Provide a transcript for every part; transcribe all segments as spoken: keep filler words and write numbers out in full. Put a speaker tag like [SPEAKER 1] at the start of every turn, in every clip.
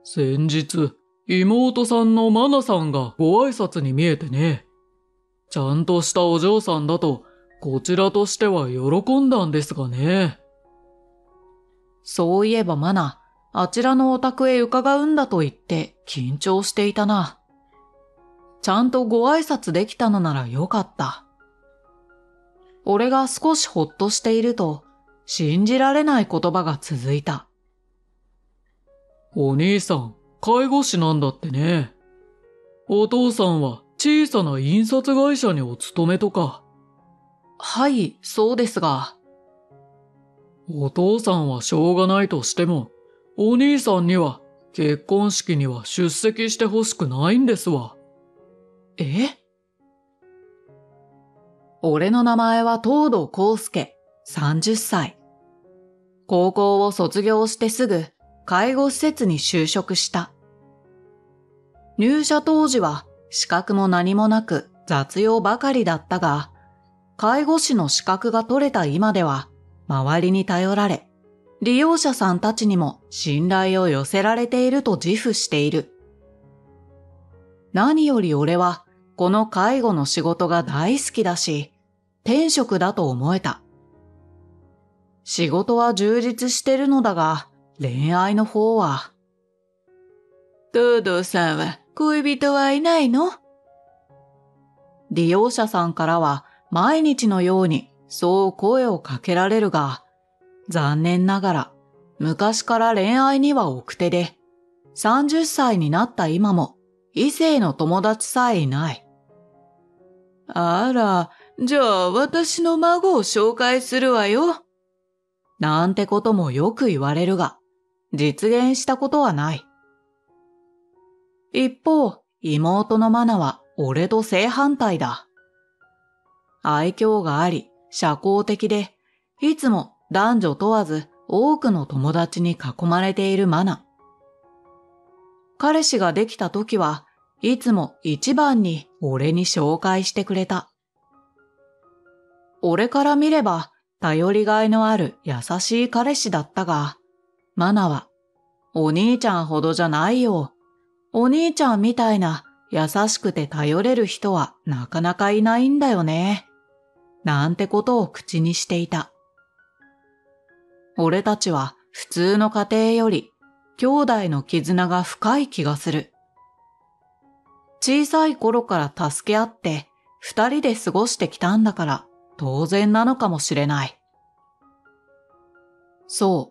[SPEAKER 1] 先日、妹さんのマナさんがご挨拶に見えてね。ちゃんとしたお嬢さんだと、こちらとしては喜んだんですがね。
[SPEAKER 2] そういえばマナ、あちらのお宅へ伺うんだと言って緊張していたな。ちゃんとご挨拶できたのならよかった。俺が少しほっとしていると、信じられない言葉が続いた。
[SPEAKER 1] お兄さん、介護士なんだってね。お父さんは小さな印刷会社にお勤めとか。
[SPEAKER 2] はい、そうですが。
[SPEAKER 1] お父さんはしょうがないとしても、お兄さんには結婚式には出席してほしくないんですわ。
[SPEAKER 2] え？俺の名前は東堂康介、さんじゅっさい。高校を卒業してすぐ介護施設に就職した。入社当時は資格も何もなく雑用ばかりだったが、介護士の資格が取れた今では周りに頼られ、利用者さんたちにも信頼を寄せられていると自負している。何より俺はこの介護の仕事が大好きだし、天職だと思えた。仕事は充実してるのだが、恋愛の方は。東堂さんは恋人はいないの？利用者さんからは毎日のようにそう声をかけられるが、残念ながら昔から恋愛には奥手で、さんじゅっさいになった今も異性の友達さえいない。あら、じゃあ私の孫を紹介するわよ。なんてこともよく言われるが、実現したことはない。一方、妹のマナは俺と正反対だ。愛嬌があり、社交的で、いつも男女問わず多くの友達に囲まれているマナ。彼氏ができた時はいつも一番に俺に紹介してくれた。俺から見れば頼りがいのある優しい彼氏だったが、マナは、お兄ちゃんほどじゃないよ。お兄ちゃんみたいな優しくて頼れる人はなかなかいないんだよね。なんてことを口にしていた。俺たちは普通の家庭より兄弟の絆が深い気がする。小さい頃から助け合って二人で過ごしてきたんだから当然なのかもしれない。そう、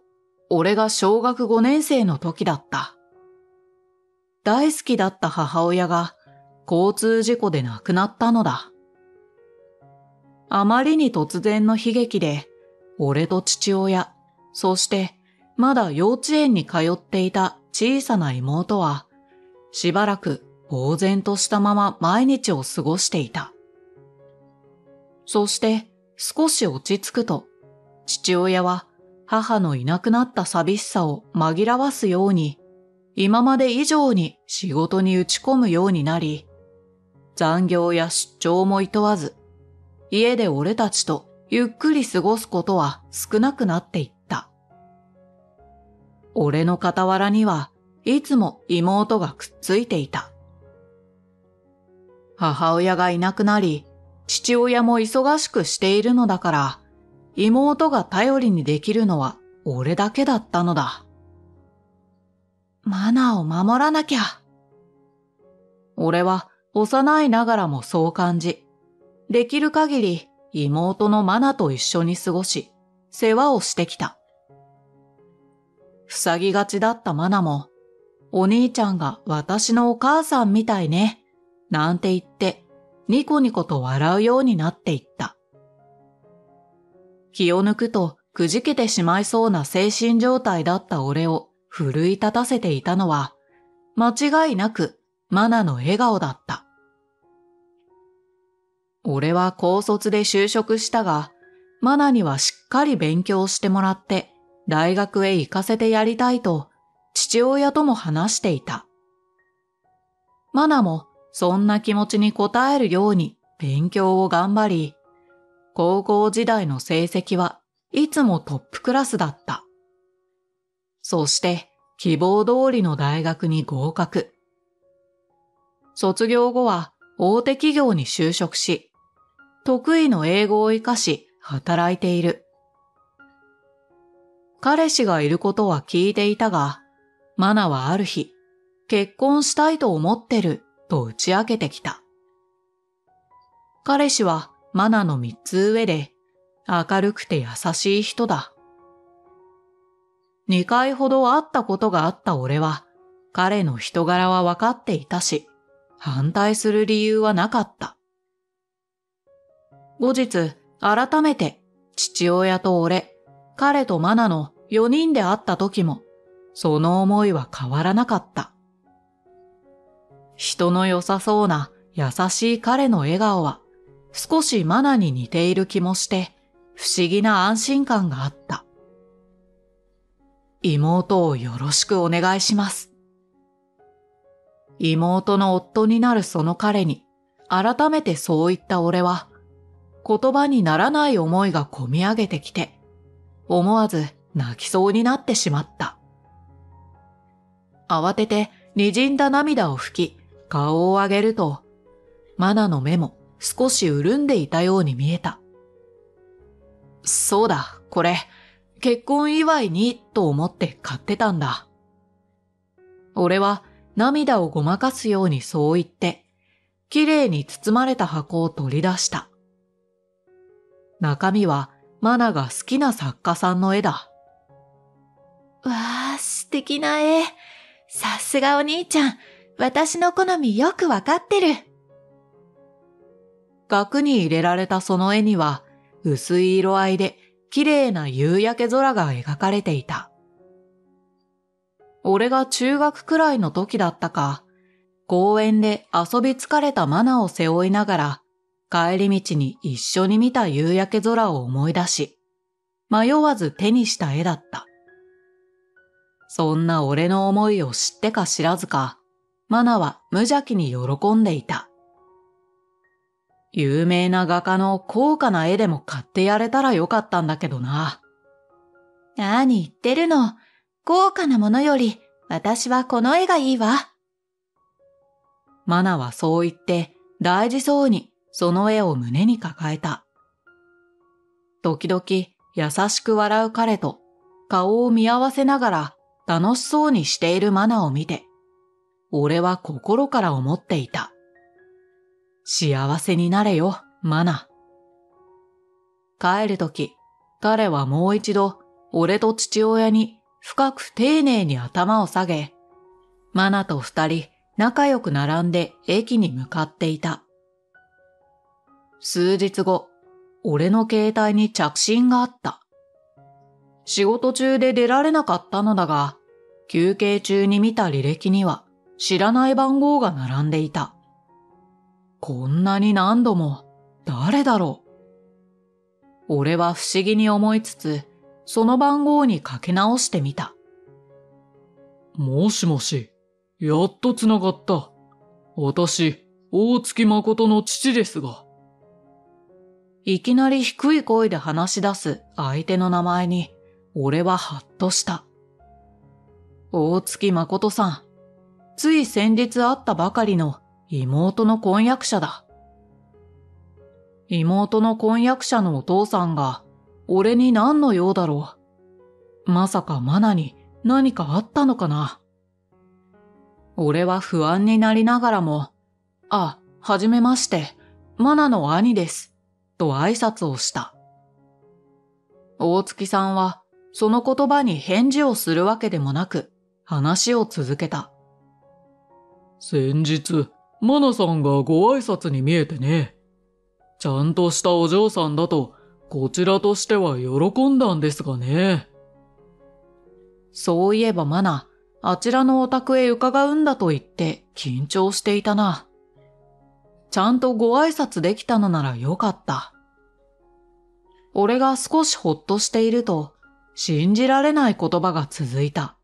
[SPEAKER 2] 俺が小学ごねん生の時だった。大好きだった母親が交通事故で亡くなったのだ。あまりに突然の悲劇で、俺と父親、そしてまだ幼稚園に通っていた小さな妹は、しばらく呆然としたまま毎日を過ごしていた。そして少し落ち着くと、父親は母のいなくなった寂しさを紛らわすように、今まで以上に仕事に打ち込むようになり、残業や出張も厭わず、家で俺たちとゆっくり過ごすことは少なくなっていった。俺の傍らにはいつも妹がくっついていた。母親がいなくなり、父親も忙しくしているのだから、妹が頼りにできるのは俺だけだったのだ。マナーを守らなきゃ。俺は幼いながらもそう感じ、できる限り妹のマナと一緒に過ごし、世話をしてきた。塞ぎがちだったマナも、お兄ちゃんが私のお母さんみたいね、なんて言ってニコニコと笑うようになっていった。気を抜くとくじけてしまいそうな精神状態だった俺を奮い立たせていたのは、間違いなくマナの笑顔だった。俺は高卒で就職したが、マナにはしっかり勉強してもらって大学へ行かせてやりたいと父親とも話していた。マナもそんな気持ちに応えるように勉強を頑張り、高校時代の成績はいつもトップクラスだった。そして希望通りの大学に合格。卒業後は大手企業に就職し、得意の英語を活かし働いている。彼氏がいることは聞いていたが、マナはある日、結婚したいと思ってると打ち明けてきた。彼氏はマナの三つ上で、明るくて優しい人だ。二回ほど会ったことがあった俺は、彼の人柄は分かっていたし、反対する理由はなかった。後日、改めて父親と俺、彼とマナの四人で会った時も、その思いは変わらなかった。人の良さそうな優しい彼の笑顔は、少しマナに似ている気もして、不思議な安心感があった。妹をよろしくお願いします。妹の夫になるその彼に、改めてそう言った俺は、言葉にならない思いがこみ上げてきて、思わず泣きそうになってしまった。慌てて滲んだ涙を拭き、顔を上げると、マナの目も少し潤んでいたように見えた。そうだ、これ、結婚祝いにと思って買ってたんだ。俺は涙をごまかすようにそう言って、きれいに包まれた箱を取り出した。中身はマナが好きな作家さんの絵だ。
[SPEAKER 3] わあ、素敵な絵。さすがお兄ちゃん、私の好みよくわかってる。
[SPEAKER 2] 額に入れられたその絵には、薄い色合いで綺麗な夕焼け空が描かれていた。俺が中学くらいの時だったか、公園で遊び疲れたマナを背負いながら、帰り道に一緒に見た夕焼け空を思い出し、迷わず手にした絵だった。そんな俺の思いを知ってか知らずか、マナは無邪気に喜んでいた。有名な画家の高価な絵でも買ってやれたらよかったんだけどな。
[SPEAKER 3] 何言ってるの。高価なものより私はこの絵がいいわ。
[SPEAKER 2] マナはそう言って大事そうにその絵を胸に抱えた。時々優しく笑う彼と顔を見合わせながら楽しそうにしているマナを見て、俺は心から思っていた。幸せになれよ、マナ。帰るとき、彼はもう一度俺と父親に深く丁寧に頭を下げ、マナと二人仲良く並んで駅に向かっていた。数日後、俺の携帯に着信があった。仕事中で出られなかったのだが、休憩中に見た履歴には知らない番号が並んでいた。こんなに何度も、誰だろう。俺は不思議に思いつつ、その番号にかけ直してみた。
[SPEAKER 1] もしもし、やっとつながった。私、大月誠の父ですが。
[SPEAKER 2] いきなり低い声で話し出す相手の名前に、俺はハッとした。大月誠さん、つい先日会ったばかりの妹の婚約者だ。妹の婚約者のお父さんが、俺に何の用だろう。まさかマナに何かあったのかな。俺は不安になりながらも、あ、はじめまして、マナの兄です、と挨拶をした。大月さんは、その言葉に返事をするわけでもなく、話を続けた。
[SPEAKER 1] 先日、マナさんがご挨拶に見えてね。ちゃんとしたお嬢さんだと、こちらとしては喜んだんですがね。
[SPEAKER 2] そういえばマナ、あちらのお宅へ伺うんだと言って緊張していたな。ちゃんとご挨拶できたのならよかった。俺が少しほっとしていると、信じられない言葉が続いた。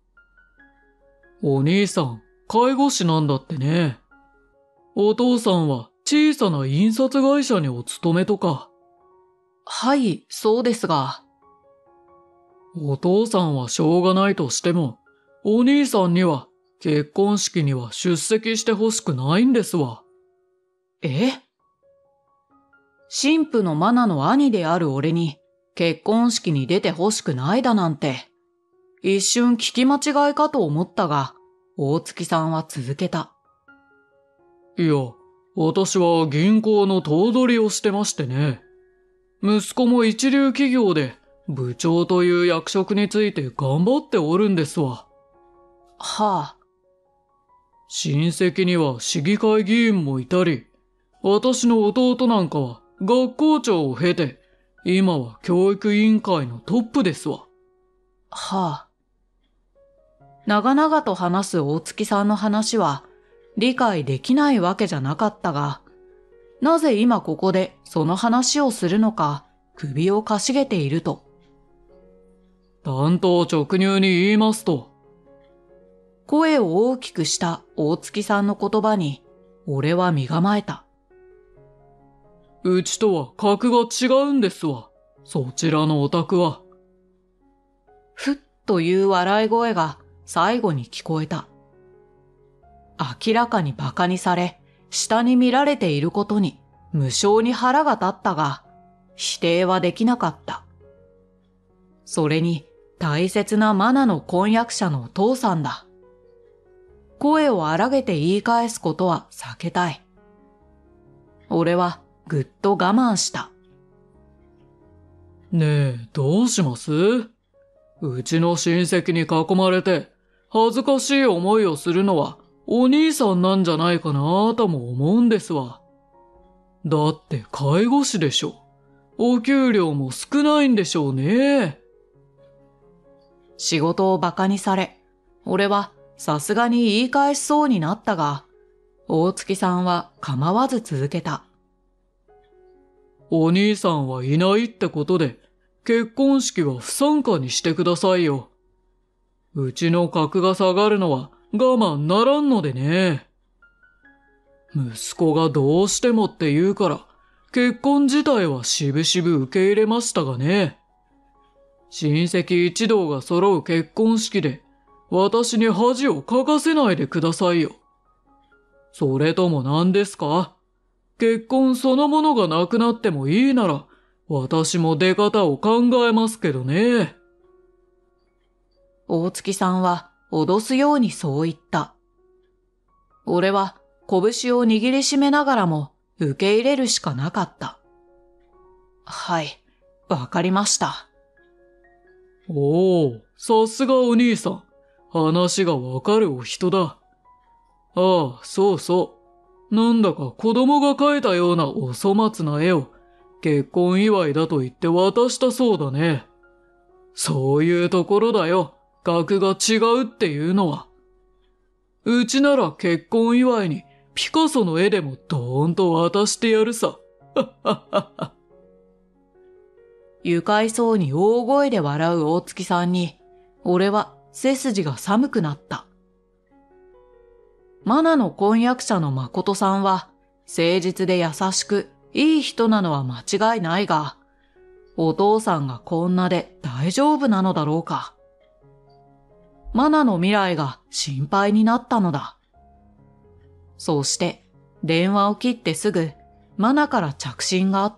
[SPEAKER 1] お兄さん、介護士なんだってね。お父さんは小さな印刷会社にお勤めとか。
[SPEAKER 2] はい、そうですが。
[SPEAKER 1] お父さんはしょうがないとしても、 お兄さんには結婚式には出席してほしくないんですわ。
[SPEAKER 2] え？神父のマナの兄である俺に結婚式に出てほしくないだなんて。一瞬聞き間違いかと思ったが、大月さんは続けた。
[SPEAKER 1] いや、私は銀行の頭取をしてましてね。息子も一流企業で部長という役職について頑張っておるんですわ。
[SPEAKER 2] はあ。
[SPEAKER 1] 親戚には市議会議員もいたり、私の弟なんかは学校長を経て、今は教育委員会のトップですわ。
[SPEAKER 2] はあ。長々と話す大月さんの話は理解できないわけじゃなかったが、なぜ今ここでその話をするのか首をかしげていると。
[SPEAKER 1] 単刀直入に言いますと、
[SPEAKER 2] 声を大きくした大月さんの言葉に俺は身構えた。
[SPEAKER 1] うちとは格が違うんですわ。そちらのお宅は。
[SPEAKER 2] ふっという笑い声が最後に聞こえた。明らかに馬鹿にされ、下に見られていることに無性に腹が立ったが、否定はできなかった。それに大切なマナの婚約者のお父さんだ。声を荒げて言い返すことは避けたい。俺はぐっと我慢した。
[SPEAKER 1] ねえ、どうします？うちの親戚に囲まれて恥ずかしい思いをするのはお兄さんなんじゃないかなとも思うんですわ。だって介護士でしょ。お給料も少ないんでしょうね。
[SPEAKER 2] 仕事を馬鹿にされ、俺はさすがに言い返しそうになったが、大月さんは構わず続けた。
[SPEAKER 1] お兄さんはいないってことで、結婚式は不参加にしてくださいよ。うちの格が下がるのは我慢ならんのでね。息子がどうしてもって言うから、結婚自体はしぶしぶ受け入れましたがね。親戚一同が揃う結婚式で、私に恥をかかせないでくださいよ。それとも何ですか？結婚そのものがなくなってもいいなら、私も出方を考えますけどね。
[SPEAKER 2] 大月さんは脅すようにそう言った。俺は拳を握りしめながらも受け入れるしかなかった。はい、わかりました。
[SPEAKER 1] おお、さすがお兄さん。話がわかるお人だ。ああ、そうそう。なんだか子供が描いたようなお粗末な絵を結婚祝いだと言って渡したそうだね。そういうところだよ。格が違うっていうのは。うちなら結婚祝いにピカソの絵でもドーンと渡してやるさ。はっはっはっは。
[SPEAKER 2] 愉快そうに大声で笑う大月さんに、俺は背筋が寒くなった。マナの婚約者の誠さんは、誠実で優しく、いい人なのは間違いないが、お父さんがこんなで大丈夫なのだろうか。マナの未来が心配になったのだ。そうして、電話を切ってすぐ、マナから着信があった。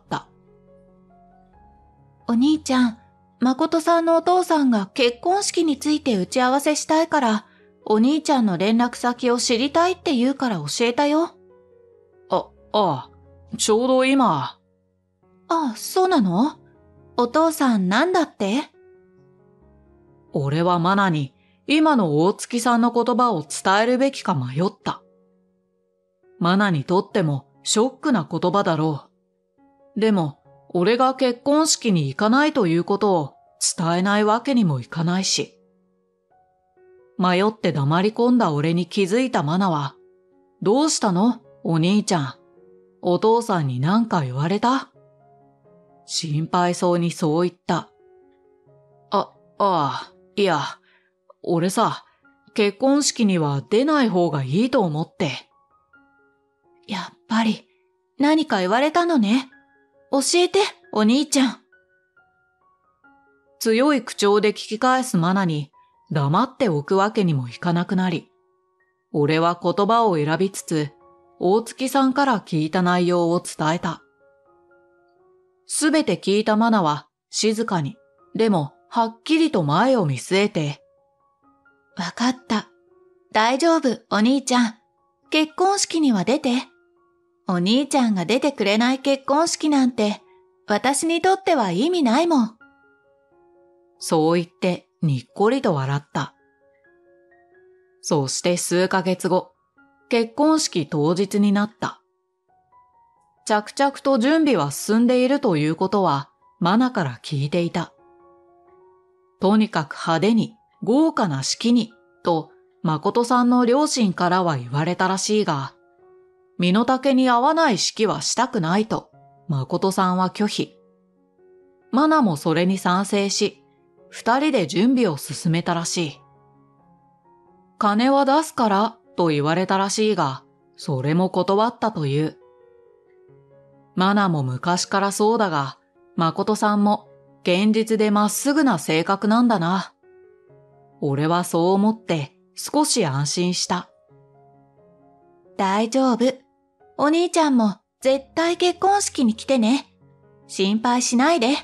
[SPEAKER 3] お兄ちゃん、誠さんのお父さんが結婚式について打ち合わせしたいから、お兄ちゃんの連絡先を知りたいって言うから教えたよ。
[SPEAKER 2] あ、ああ、ちょうど今。
[SPEAKER 3] ああ、そうなの？お父さんなんだって？
[SPEAKER 2] 俺はマナに今の大月さんの言葉を伝えるべきか迷った。マナにとってもショックな言葉だろう。でも、俺が結婚式に行かないということを伝えないわけにもいかないし。迷って黙り込んだ俺に気づいたマナは、どうしたの？お兄ちゃん。お父さんに何か言われた？心配そうにそう言った。あ、ああ、いや、俺さ、結婚式には出ない方がいいと思って。
[SPEAKER 3] やっぱり、何か言われたのね。教えて、お兄ちゃん。
[SPEAKER 2] 強い口調で聞き返すマナに、 黙っておくわけにもいかなくなり、俺は言葉を選びつつ、大月さんから聞いた内容を伝えた。すべて聞いたマナは静かに、でもはっきりと前を見据えて、
[SPEAKER 3] わかった。大丈夫、お兄ちゃん。結婚式には出て。お兄ちゃんが出てくれない結婚式なんて、私にとっては意味ないもん。
[SPEAKER 2] そう言ってにっこりと笑った。そして数ヶ月後、結婚式当日になった。着々と準備は進んでいるということは、マナから聞いていた。とにかく派手に、豪華な式に、と、誠さんの両親からは言われたらしいが、身の丈に合わない式はしたくないと、誠さんは拒否。マナもそれに賛成し、二人で準備を進めたらしい。金は出すから、と言われたらしいが、それも断ったという。マナも昔からそうだが、誠さんも現実でまっすぐな性格なんだな。俺はそう思って少し安心した。
[SPEAKER 3] 大丈夫。お兄ちゃんも絶対結婚式に来てね。心配しないで。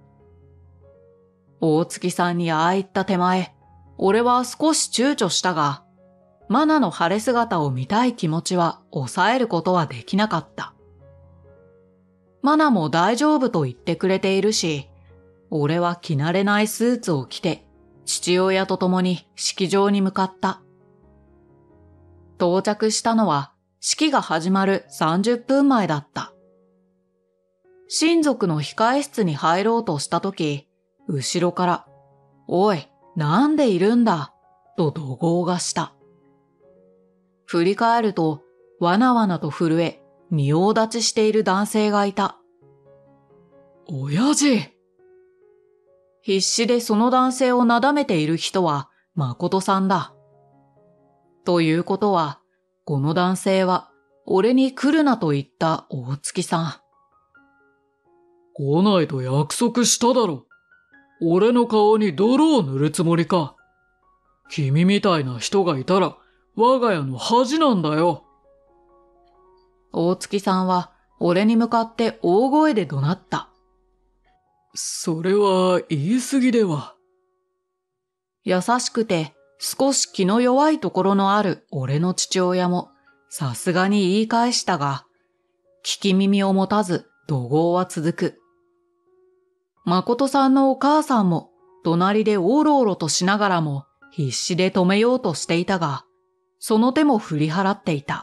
[SPEAKER 2] 大月さんにああ言った手前、俺は少し躊躇したが、マナの晴れ姿を見たい気持ちは抑えることはできなかった。マナも大丈夫と言ってくれているし、俺は着慣れないスーツを着て、父親と共に式場に向かった。到着したのは式が始まるさんじゅっぷんまえだった。親族の控え室に入ろうとしたとき、後ろから、おい、なんでいるんだ、と怒号がした。振り返ると、わなわなと震え、仁王立ちしている男性がいた。
[SPEAKER 1] 親父！
[SPEAKER 2] 必死でその男性をなだめている人は誠さんだ。ということは、この男性は俺に来るなと言った大月さん。
[SPEAKER 1] 来ないと約束しただろ。俺の顔に泥を塗るつもりか。君みたいな人がいたら我が家の恥なんだよ。
[SPEAKER 2] 大月さんは俺に向かって大声で怒鳴った。
[SPEAKER 1] それは言い過ぎでは。
[SPEAKER 2] 優しくて少し気の弱いところのある俺の父親もさすがに言い返したが、聞き耳を持たず怒号は続く。誠さんのお母さんも隣でおろおろとしながらも必死で止めようとしていたが、その手も振り払っていた。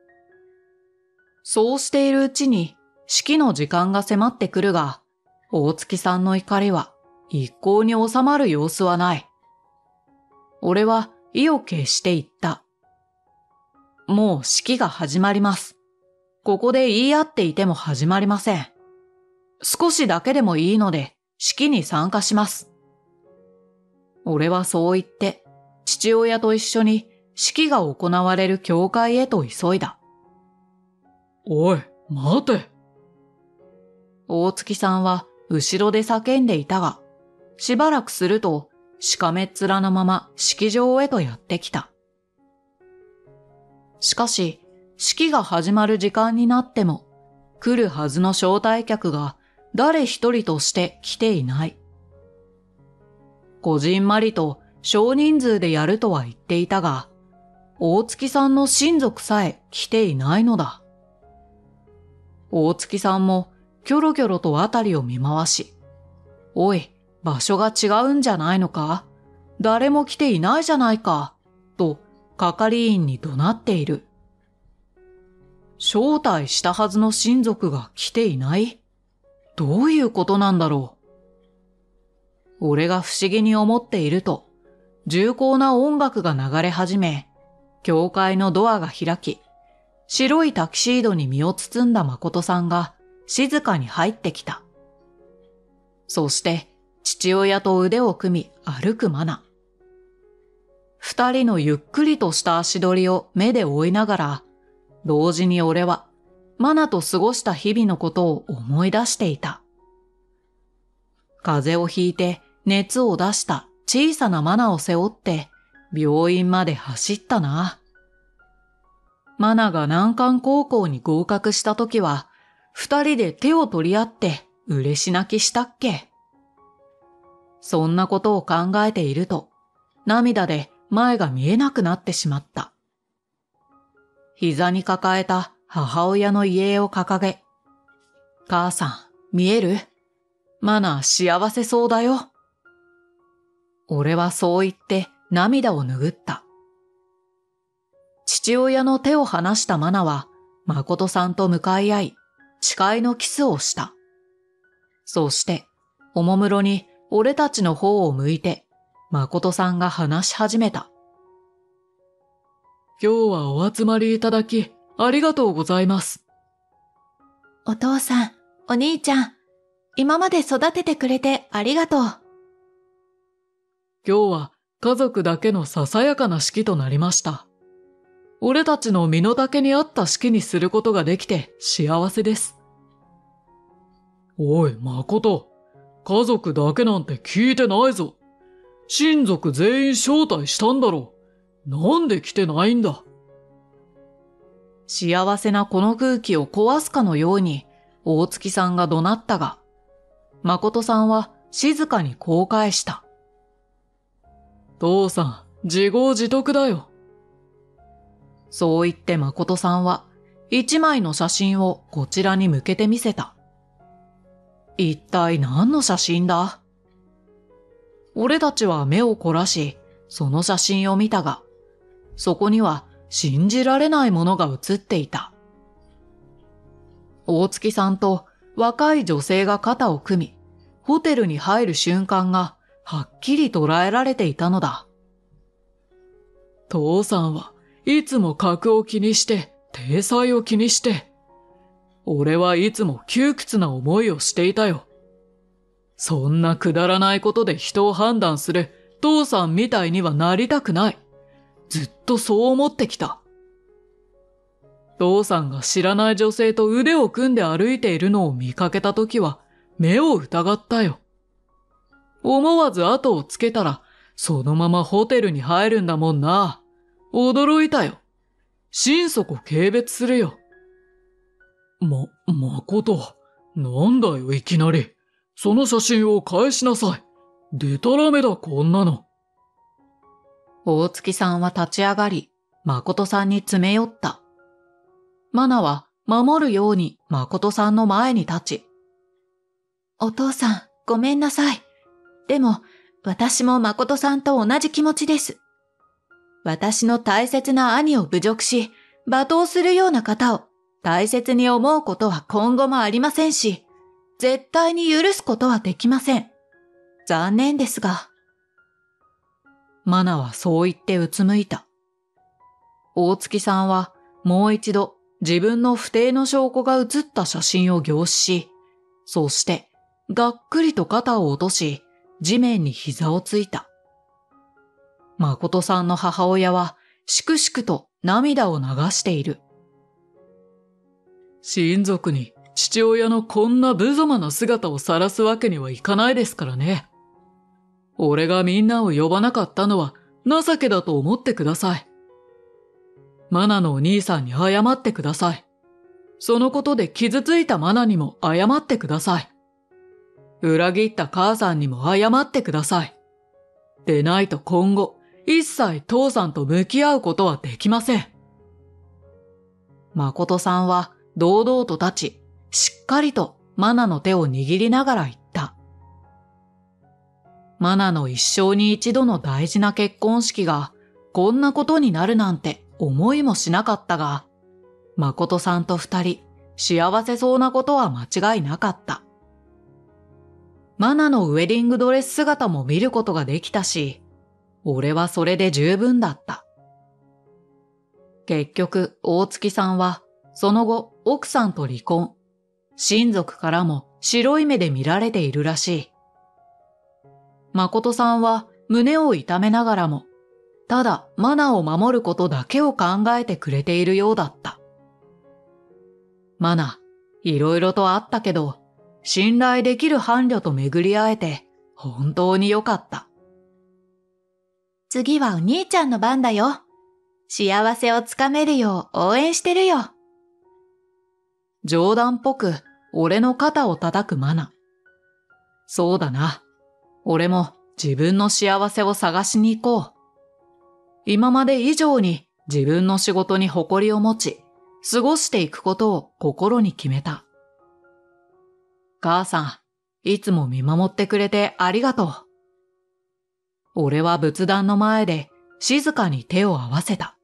[SPEAKER 2] そうしているうちに式の時間が迫ってくるが、大月さんの怒りは一向に収まる様子はない。俺は意を決して言った。もう式が始まります。ここで言い合っていても始まりません。少しだけでもいいので式に参加します。俺はそう言って父親と一緒に式が行われる教会へと急いだ。
[SPEAKER 1] おい、待て。
[SPEAKER 2] 大月さんは後ろで叫んでいたが、しばらくするとしかめっ面のまま式場へとやってきた。しかし、式が始まる時間になっても、来るはずの招待客が誰一人として来ていない。こじんまりと少人数でやるとは言っていたが、大月さんの親族さえ来ていないのだ。大月さんもキョロキョロとあたりを見回し、おい、場所が違うんじゃないのか？誰も来ていないじゃないか、と係員に怒鳴っている。招待したはずの親族が来ていない？どういうことなんだろう。俺が不思議に思っていると、重厚な音楽が流れ始め、教会のドアが開き、白いタキシードに身を包んだ誠さんが静かに入ってきた。そして父親と腕を組み歩くマナ。二人のゆっくりとした足取りを目で追いながら、同時に俺はマナと過ごした日々のことを思い出していた。風邪をひいて熱を出した小さなマナを背負って病院まで走ったな。マナが難関高校に合格した時は、二人で手を取り合って嬉し泣きしたっけ。そんなことを考えていると、涙で前が見えなくなってしまった。膝に抱えた母親の遺影を掲げ、母さん、見える？マナ幸せそうだよ。俺はそう言って涙を拭った。父親の手を離したマナは、誠さんと向かい合い、誓いのキスをした。そして、おもむろに俺たちの方を向いて、誠さんが話し始めた。
[SPEAKER 1] 今日はお集まりいただき、ありがとうございます。
[SPEAKER 3] お父さん、お兄ちゃん、今まで育ててくれてありがとう。
[SPEAKER 1] 今日は家族だけのささやかな式となりました。俺たちの身の丈に合った式にすることができて幸せです。おい、誠。家族だけなんて聞いてないぞ。親族全員招待したんだろう。なんで来てないんだ。
[SPEAKER 2] 幸せなこの空気を壊すかのように大月さんが怒鳴ったが、誠さんは静かにこう返した。
[SPEAKER 1] 父さん、自業自得だよ。
[SPEAKER 2] そう言って誠さんは一枚の写真をこちらに向けてみせた。一体何の写真だ？俺たちは目を凝らし、その写真を見たが、そこには信じられないものが写っていた。大月さんと若い女性が肩を組み、ホテルに入る瞬間がはっきり捉えられていたのだ。
[SPEAKER 1] 父さんはいつも格を気にして、体裁を気にして。俺はいつも窮屈な思いをしていたよ。そんなくだらないことで人を判断する父さんみたいにはなりたくない。ずっとそう思ってきた。父さんが知らない女性と腕を組んで歩いているのを見かけたときは目を疑ったよ。思わず後をつけたらそのままホテルに入るんだもんな。驚いたよ。心底軽蔑するよ。ま、誠。なんだよいきなり。その写真を返しなさい。でたらめだこんなの。
[SPEAKER 2] 大月さんは立ち上がり、誠さんに詰め寄った。マナは守るように誠さんの前に立ち。
[SPEAKER 3] お父さん、ごめんなさい。でも、私も誠さんと同じ気持ちです。私の大切な兄を侮辱し、罵倒するような方を大切に思うことは今後もありませんし、絶対に許すことはできません。残念ですが。
[SPEAKER 2] マナはそう言ってうつむいた。大月さんはもう一度自分の不貞の証拠が写った写真を凝視し、そしてがっくりと肩を落とし、地面に膝をついた。誠さんの母親はしくしくと涙を流している。
[SPEAKER 1] 親族に父親のこんな無様な姿を晒すわけにはいかないですからね。俺がみんなを呼ばなかったのは情けだと思ってください。マナのお兄さんに謝ってください。そのことで傷ついたマナにも謝ってください。裏切った母さんにも謝ってください。でないと今後、一切父さんと向き合うことはできません。
[SPEAKER 2] 誠さんは堂々と立ち、しっかりとマナの手を握りながら言った。マナの一生に一度の大事な結婚式がこんなことになるなんて思いもしなかったが、誠さんと二人幸せそうなことは間違いなかった。マナのウェディングドレス姿も見ることができたし、俺はそれで十分だった。結局、大月さんはその後奥さんと離婚。親族からも白い目で見られているらしい。誠さんは胸を痛めながらも、ただマナを守ることだけを考えてくれているようだった。マナ、いろいろとあったけど、信頼できる伴侶と巡り会えて本当に良かった。
[SPEAKER 3] 次はお兄ちゃんの番だよ。幸せをつかめるよう応援してるよ。
[SPEAKER 2] 冗談っぽく俺の肩を叩くマナ。そうだな。俺も自分の幸せを探しに行こう。今まで以上に自分の仕事に誇りを持ち、過ごしていくことを心に決めた。母さん、いつも見守ってくれてありがとう。俺は仏壇の前で静かに手を合わせた。